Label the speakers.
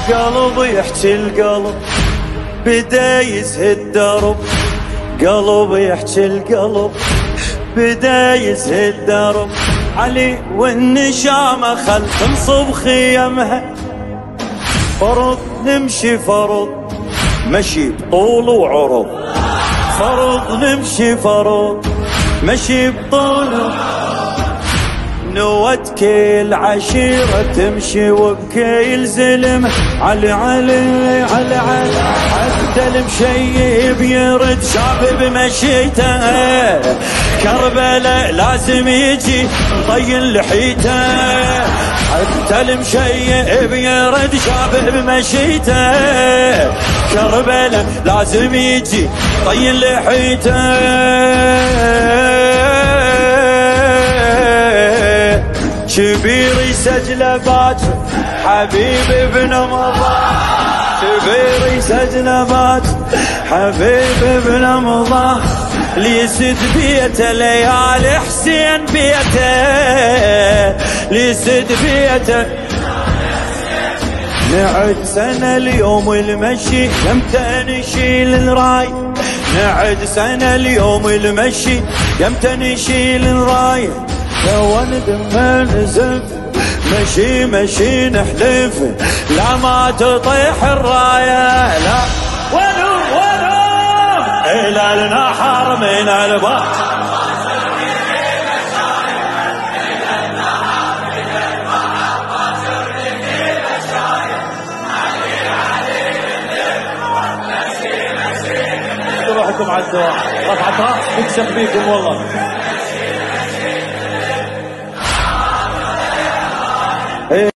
Speaker 1: قلب يحكي القلب بدا يزهد درب، قلب يحكي القلب بدا يزهد درب. علي والنشامة خل تنصب خيمها، فرض نمشي فرض مشي بطول وعرض، فرض نمشي فرض مشي بطول. نوت كل عشيرة تمشي وبكيل زلم، علي علي علي علي حتى المشيب يرد شاب بمشيته، كربلاء لازم يجي مطين لحيته، حتى المشيب يرد شاب بمشيته، كربلاء لازم يجي مطين لحيته. شبير يسجله باكر حبيب ابن مضى، شبير يسجله باكر حبيب ابن مضى، ليسد بيته ليالي حسين بيته، ليسد بيته. نعد سنة اليوم المشي يمتى نشيل الراي، نعد سنة اليوم المشي يمتى نشيل الراي. يا ولد ما نزف مشي مشي نحلف، لا ما تطيح الراية لا. ونوم ونوم إلى النحر من البحر، روحكم على الدواء رفعت راس بكشف بيكم والله.